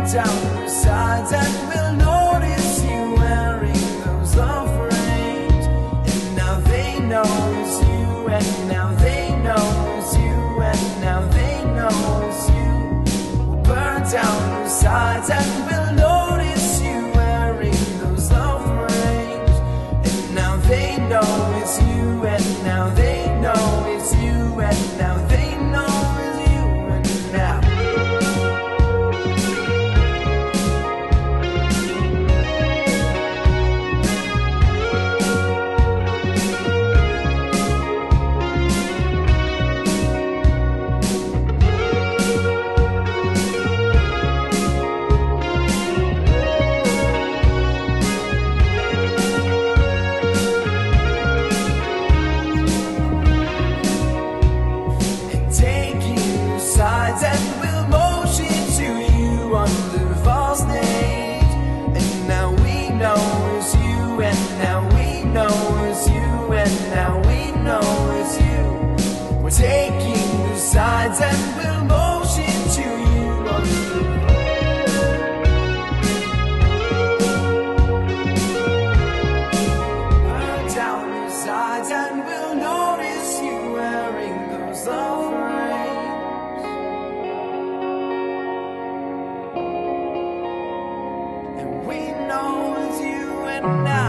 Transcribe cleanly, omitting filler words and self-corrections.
down the sides and we'll notice you wearing those love rings. And now they know it's you, and now they know it's you, and now they know it's you. We'll burn down the sides and we'll notice you wearing those love rings. And now they know it's you, and now they know it's you, and now they know it's you, and now. And we'll motion to you under false names. And now we know it's you, and now we know it's you, and now we know it's you. We're taking the sides and we'll motion to you under. Burn down the sides and we'll notice you wearing those love rings. We know it's you and I.